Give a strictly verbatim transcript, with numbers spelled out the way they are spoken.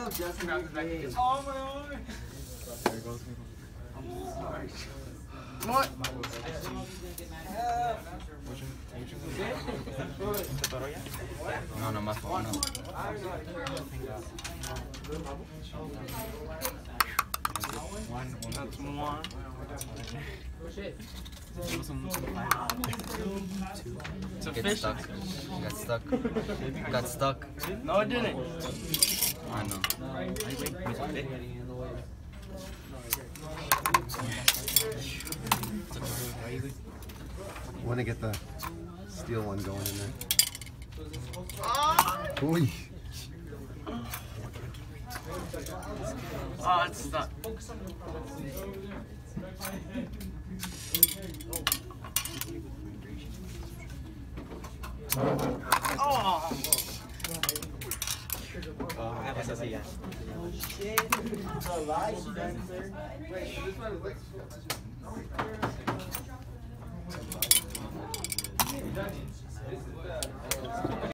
just grab the back. It's Oh my arm! There it goes. sorry. What? No, no, más no. One, one. That's one. It's a Get fish. stuck. Got stuck. Got stuck. No, it didn't. I know. Want to get the steel one going in there. Ah! Ooh. Oh, it's stuck. Oh! Shit.